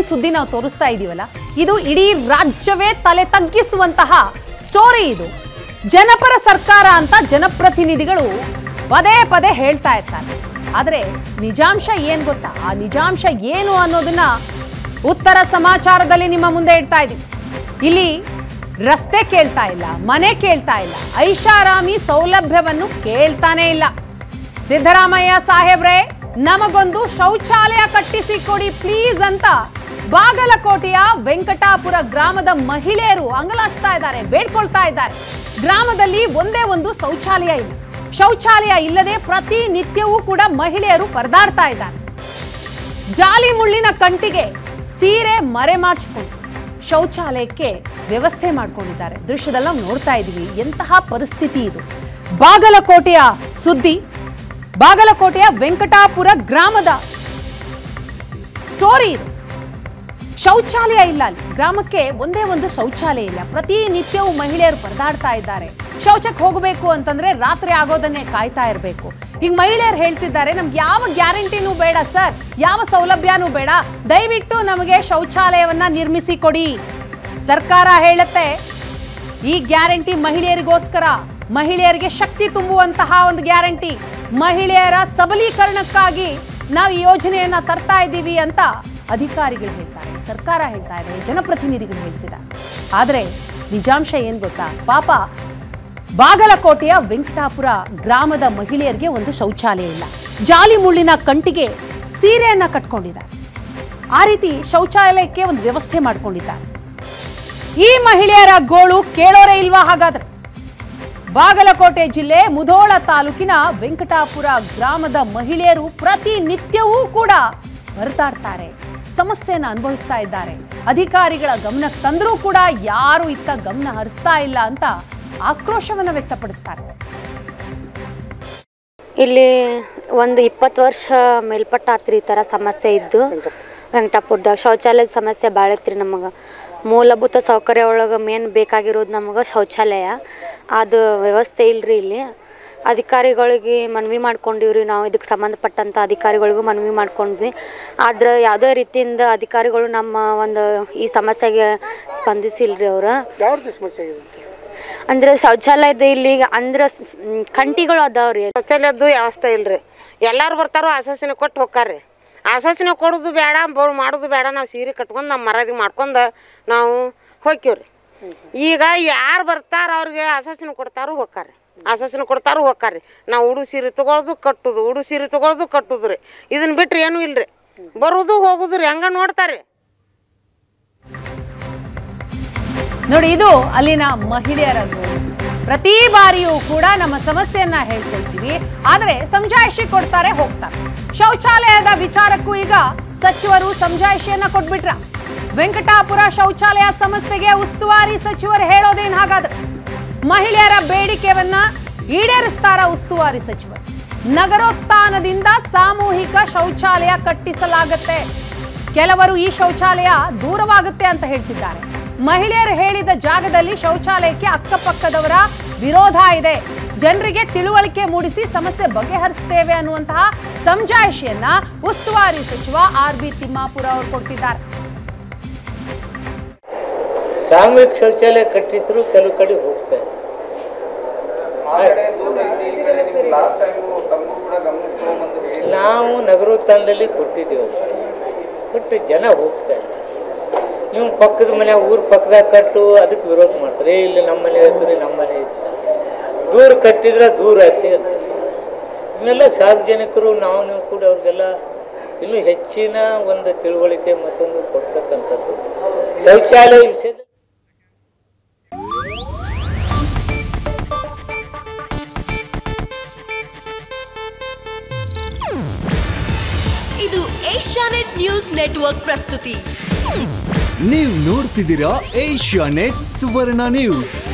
ಏನ್ ಸುದ್ದಿ ನಾವು ತೋರಿಸ್ತಾ ಇದೀವಲ್ಲ, ಇದು ಇಡೀ ರಾಜ್ಯವೇ ತಲೆ ತಗ್ಗಿಸುವಂತಹ ಸ್ಟೋರಿ. ಇದು ಜನಪರ ಸರ್ಕಾರ ಅಂತ ಜನಪ್ರತಿನಿಧಿಗಳು ಪದೇ ಪದೇ ಹೇಳ್ತಾ ಇರ್ತಾರೆ. ಆದ್ರೆ ನಿಜಾಂಶ ಏನ್ ಗೊತ್ತಾ? ಆ ನಿಜಾಂಶ ಏನು ಅನ್ನೋದನ್ನ ಉತ್ತರ ಸಮಾಚಾರದಲ್ಲಿ ನಿಮ್ಮ ಮುಂದೆ ಇಡ್ತಾ ಇದೀವಿ. ಇಲ್ಲಿ ರಸ್ತೆ ಕೇಳ್ತಾ ಇಲ್ಲ, ಮನೆ ಕೇಳ್ತಾ ಇಲ್ಲ, ಐಷಾರಾಮಿ ಸೌಲಭ್ಯವನ್ನು ಕೇಳ್ತಾನೆ ಇಲ್ಲ. ಸಿದ್ದರಾಮಯ್ಯ ಸಾಹೇಬ್ರೆ, ನಮಗೊಂದು ಶೌಚಾಲಯ ಕಟ್ಟಿಸಿ ಕೊಡಿ ಪ್ಲೀಸ್ ಅಂತ ಬಾಗಲಕೋಟೆಯ ವೆಂಕಟಾಪುರ ಗ್ರಾಮದ ಮಹಿಳೆಯರು ಅಂಗಲಾಚ್ತಾ ಇದ್ದಾರೆ, ಬೇಡ್ಕೊಳ್ತಾ ಇದ್ದಾರೆ. ಗ್ರಾಮದಲ್ಲಿ ಒಂದೇ ಒಂದು ಶೌಚಾಲಯ ಇಲ್ಲ. ಶೌಚಾಲಯ ಇಲ್ಲದೆ ಪ್ರತಿನಿತ್ಯವೂ ಕೂಡ ಮಹಿಳೆಯರು ಪರದಾಡ್ತಾ ಇದ್ದಾರೆ. ಜಾಲಿ ಮುಳ್ಳಿನ ಕಂಟಿಗೆ ಸೀರೆ ಮರೆ ಮಾಡಿಸಿಕೊಂಡು ಶೌಚಾಲಯಕ್ಕೆ ವ್ಯವಸ್ಥೆ ಮಾಡ್ಕೊಂಡಿದ್ದಾರೆ. ದೃಶ್ಯದಲ್ಲಿ ನಾವು ನೋಡ್ತಾ ಇದ್ದೀವಿ. ಎಂತಹ ಪರಿಸ್ಥಿತಿ ಇದು! ಬಾಗಲಕೋಟೆಯ ಸುದ್ದಿ, ಬಾಗಲಕೋಟೆಯ ವೆಂಕಟಾಪುರ ಗ್ರಾಮದ ಸ್ಟೋರಿ ಇದು. ಶೌಚಾಲಯ ಇಲ್ಲ, ಅಲ್ಲಿ ಗ್ರಾಮಕ್ಕೆ ಒಂದೇ ಒಂದು ಶೌಚಾಲಯ ಇಲ್ಲ. ಪ್ರತಿನಿತ್ಯವೂ ಮಹಿಳೆಯರು ಪರದಾಡ್ತಾ ಇದ್ದಾರೆ. ಶೌಚಕ್ಕೆ ಹೋಗಬೇಕು ಅಂತಂದ್ರೆ ರಾತ್ರಿ ಆಗೋದನ್ನೇ ಕಾಯ್ತಾ ಇರಬೇಕು. ಈಗ ಮಹಿಳೆಯರು ಹೇಳ್ತಿದ್ದಾರೆ, ನಮ್ಗೆ ಯಾವ ಗ್ಯಾರಂಟಿನೂ ಬೇಡ ಸರ್, ಯಾವ ಸೌಲಭ್ಯನೂ ಬೇಡ, ದಯವಿಟ್ಟು ನಮಗೆ ಶೌಚಾಲಯವನ್ನ ನಿರ್ಮಿಸಿ ಕೊಡಿ. ಸರ್ಕಾರ ಹೇಳುತ್ತೆ ಈ ಗ್ಯಾರಂಟಿ ಮಹಿಳೆಯರಿಗೋಸ್ಕರ, ಮಹಿಳೆಯರಿಗೆ ಶಕ್ತಿ ತುಂಬುವಂತಹ ಒಂದು ಗ್ಯಾರಂಟಿ, ಮಹಿಳೆಯರ ಸಬಲೀಕರಣಕ್ಕಾಗಿ ನಾವು ಈ ಯೋಜನೆಯನ್ನ ತರ್ತಾ ಇದ್ದೀವಿ ಅಂತ ಅಧಿಕಾರಿಗಳು ಹೇಳ್ತಾರೆ, ಸರ್ಕಾರ ಹೇಳ್ತಾ ಇದೆ, ಜನಪ್ರತಿನಿಧಿಗಳು ಹೇಳ್ತಿದ್ದಾರೆ. ಆದ್ರೆ ನಿಜಾಂಶ ಏನ್ ಗೊತ್ತಾ? ಪಾಪ ಬಾಗಲಕೋಟೆಯ ವೆಂಕಟಾಪುರ ಗ್ರಾಮದ ಮಹಿಳೆಯರಿಗೆ ಒಂದು ಶೌಚಾಲಯ ಇಲ್ಲ. ಜಾಲಿ ಮುಳ್ಳಿನ ಕಂಟಿಗೆ ಸೀರೆಯನ್ನ ಕಟ್ಕೊಂಡಿದ್ದಾರೆ. ಆ ರೀತಿ ಶೌಚಾಲಯಕ್ಕೆ ಒಂದು ವ್ಯವಸ್ಥೆ ಮಾಡ್ಕೊಂಡಿದ್ದಾರೆ. ಈ ಮಹಿಳೆಯರ ಗೋಳು ಕೇಳೋರೇ ಇಲ್ವಾ ಹಾಗಾದ್ರೆ? ಬಾಗಲಕೋಟೆ ಜಿಲ್ಲೆ ಮುಧೋಳ ತಾಲೂಕಿನ ವೆಂಕಟಾಪುರ ಗ್ರಾಮದ ಮಹಿಳೆಯರು ಪ್ರತಿನಿತ್ಯವೂ ಕೂಡ ಬರತಾಡ್ತಾರೆ, ಸಮಸ್ಯೆಯನ್ನು ಅನುಭವಿಸ್ತಾ ಇದ್ದಾರೆ. ಅಧಿಕಾರಿಗಳ ಗಮನಕ್ಕೆ ತಂದರೂ ಕೂಡ ಯಾರು ಇತ್ತ ಗಮನ ಹರಿಸ್ತಾ ಇಲ್ಲ ಅಂತ ಆಕ್ರೋಶವನ್ನು ವ್ಯಕ್ತಪಡಿಸ್ತಾರೆ. ಇಲ್ಲಿ ಒಂದು 20 ವರ್ಷ ಮೇಲ್ಪಟ್ಟ ಆತ್ರಿ ಈ ಥರ ಸಮಸ್ಯೆ ಇದ್ದು. ವೆಂಕಟಾಪುರದಾಗ ಶೌಚಾಲಯದ ಸಮಸ್ಯೆ ಭಾಳ ಐತ್ರಿ. ನಮಗೆ ಮೂಲಭೂತ ಸೌಕರ್ಯ ಒಳಗೆ ಮೇನ್ ಬೇಕಾಗಿರೋದು ನಮಗೆ ಶೌಚಾಲಯ. ಅದು ವ್ಯವಸ್ಥೆ ಇಲ್ಲರಿ. ಇಲ್ಲಿ ಅಧಿಕಾರಿಗಳಿಗೆ ಮನವಿ ಮಾಡ್ಕೊಂಡಿವ್ರಿ ನಾವು, ಇದಕ್ಕೆ ಸಂಬಂಧಪಟ್ಟಂಥ ಅಧಿಕಾರಿಗಳಿಗೂ ಮನವಿ ಮಾಡ್ಕೊಂಡ್ವಿ. ಆದ್ರೆ ಯಾವುದೇ ರೀತಿಯಿಂದ ಅಧಿಕಾರಿಗಳು ನಮ್ಮ ಒಂದು ಈ ಸಮಸ್ಯೆಗೆ ಸ್ಪಂದಿಸಿಲ್ರಿ. ಅವರು ಅಂದ್ರೆ ಶೌಚಾಲಯದ ಇಲ್ಲಿ ಅಂದ್ರೆ ಕಂಟಿಗಳು ಅದಾವ್ರಿ. ಶೌಚಾಲಯದ್ದು ವ್ಯವಸ್ಥೆ ಇಲ್ರಿ. ಎಲ್ಲರೂ ಬರ್ತಾರೋ ಆಶ್ವಾಸನೆ ಕೊಟ್ಟು ಹೋಗ್ತಾರ್ರಿ. ಆಶ್ವಾಸನೆ ಕೊಡೋದು ಬೇಡ, ಮಾಡೋದು ಬೇಡ, ನಾವು ಸೀರೆ ಕಟ್ಕೊಂಡು ನಮ್ಮ ಮರ್ಯಾದೆ ಮಾಡ್ಕೊಂಡು ನಾವು ಹೋಗ್ತೀವ್ರಿ. ಈಗ ಯಾರು ಬರ್ತಾರ ಅವ್ರಿಗೆ ಆಶ್ವಾಸನೆ ಕೊಡ್ತಾರೋ ಹೋಗ್ತಾರೆ, ಆಶ್ವಾಸನೆ ಕೊಡ್ತಾರೋ ಹೋಗ್ತಾರ್ರಿ. ನಾವು ಉಡು ಸೀರೆ ತೊಗೊಳೋದು ಕಟ್ಟೋದು, ಉಡು ಸೀರೆ ತೊಗೊಳೋದು ಕಟ್ಟೋದು ರೀ. ಇದನ್ನ ಬಿಟ್ರೆ ಏನೂ ಇಲ್ರಿ. ಬರೋದು ಹೋಗೋದು ರೀ, ಹಂಗ ನೋಡ್ತಾರೆ. ನೋಡಿ, ಇದು ಅಲ್ಲಿನ ಮಹಿಳೆಯರ ಗೋಳು. ಪ್ರತಿ ಬಾರಿಯೂ ಕೂಡ ನಮ್ಮ ಸಮಸ್ಯೆಯನ್ನ ಹೇಳ್ಕೊಳ್ತೀವಿ, ಆದ್ರೆ ಸಮಜಾಯಿಷಿ ಕೊಡ್ತಾರೆ, ಹೋಗ್ತಾರೆ. ಶೌಚಾಲಯದ ವಿಚಾರಕ್ಕೂ ಈಗ ಸಚಿವರು ಸಮಜಾಯಿಷಿಯನ್ನ ಕೊಟ್ಬಿಟ್ರ. ವೆಂಕಟಾಪುರ ಶೌಚಾಲಯ ಸಮಸ್ಯೆಗೆ ಉಸ್ತುವಾರಿ ಸಚಿವರು ಹೇಳೋದೇನು ಹಾಗಾದ್ರೆ? ಮಹಿಳೆಯರ ಬೇಡಿಕೆಯನ್ನ ಈಡೇರಿಸ್ತಾರ ಉಸ್ತುವಾರಿ ಸಚಿವರು? ನಗರೋತ್ಥಾನದಿಂದ ಸಾಮೂಹಿಕ ಶೌಚಾಲಯ ಕಟ್ಟಿಸಲಾಗುತ್ತೆ, ಕೆಲವರು ಈ ಶೌಚಾಲಯ ದೂರವಾಗುತ್ತೆ ಅಂತ ಹೇಳ್ತಿದ್ದಾರೆ. ಮಹಿಳೆಯರು ಹೇಳಿದ ಜಾಗದಲ್ಲಿ ಶೌಚಾಲಯಕ್ಕೆ ಅಕ್ಕಪಕ್ಕದವರ ವಿರೋಧ ಇದೆ. ಜನರಿಗೆ ತಿಳುವಳಿಕೆ ಮೂಡಿಸಿ ಸಮಸ್ಯೆ ಬಗೆಹರಿಸುತ್ತೇವೆ ಅನ್ನುವಂತಹ ಸಮಜಾಯಿಷಿಯನ್ನ ಉಸ್ತುವಾರಿ ಸಚಿವ RB ತಿಮ್ಮಾಪುರ ಅವರು ಕೊಡ್ತಿದ್ದಾರೆ. ಸಾಮೂಹಿಕ ಶೌಚಾಲಯ ಕಟ್ಟಿದ್ರು ಕೆಲವು ಕಡೆ ಹೋಗ್ತಾರೆ. ನಾವು ನಗರೋತ್ಥಾನದಲ್ಲಿ ಕೊಟ್ಟಿದ್ದೀವಿ, ಬಟ್ ಜನ ಹೋಗ್ತಾ ಇಲ್ಲ. ನೀವು ಪಕ್ಕದ ಮನೆ, ಊರ ಪಕ್ಕದಾಗ ಕಟ್ಟು, ಅದಕ್ಕೆ ವಿರೋಧ ಮಾಡ್ತಾರೆ. ಇಲ್ಲಿ ನಮ್ಮ ಮನೆ ಇರ್ತದೆ, ನಮ್ಮ ಮನೆ ಇರ್ತದೆ, ದೂರ ಕಟ್ಟಿದ್ರೆ ದೂರ ಐತಿ ಅಂತ. ಇವನ್ನೆಲ್ಲ ಸಾರ್ವಜನಿಕರು ನೀವು ಕೂಡ ಅವ್ರಿಗೆಲ್ಲ ಇನ್ನೂ ಹೆಚ್ಚಿನ ಒಂದು ತಿಳುವಳಿಕೆ ಮತ್ತೊಂದು ಕೊಡ್ತಕ್ಕಂಥದ್ದು ಶೌಚಾಲಯ ವಿಷಯದಲ್ಲಿ. ಇದು ಏಷ್ಯಾನೆಟ್ ನ್ಯೂಸ್ ನೆಟ್ವರ್ಕ್ ಪ್ರಸ್ತುತಿ. ನೀವು ನೋಡ್ತಿದ್ದೀರಾ ಏಷ್ಯಾನೆಟ್ ಸುವರ್ಣ ನ್ಯೂಸ್.